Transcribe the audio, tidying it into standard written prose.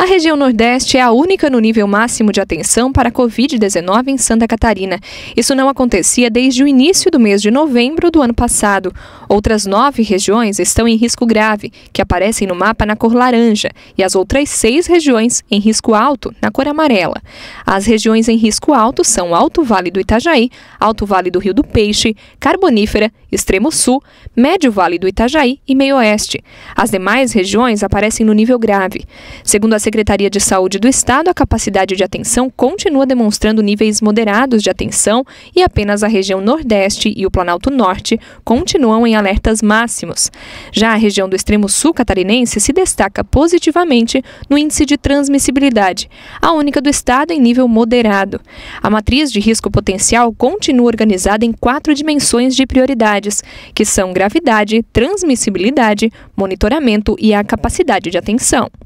A região Nordeste é a única no nível máximo de atenção para a Covid-19 em Santa Catarina. Isso não acontecia desde o início do mês de novembro do ano passado. Outras 9 regiões estão em risco grave, que aparecem no mapa na cor laranja, e as outras 6 regiões em risco alto, na cor amarela. As regiões em risco alto são Alto Vale do Itajaí, Alto Vale do Rio do Peixe, Carbonífera, Extremo Sul, Médio Vale do Itajaí e Meio Oeste. As demais regiões aparecem no nível grave. Segundo a Secretaria de Saúde do Estado, a capacidade de atenção continua demonstrando níveis moderados de atenção e apenas a região Nordeste e o Planalto Norte continuam em alertas máximos. Já a região do Extremo Sul catarinense se destaca positivamente no índice de transmissibilidade, a única do estado em nível moderado. A matriz de risco potencial continua organizada em 4 dimensões de prioridades, que são gravidade, transmissibilidade, monitoramento e a capacidade de atenção.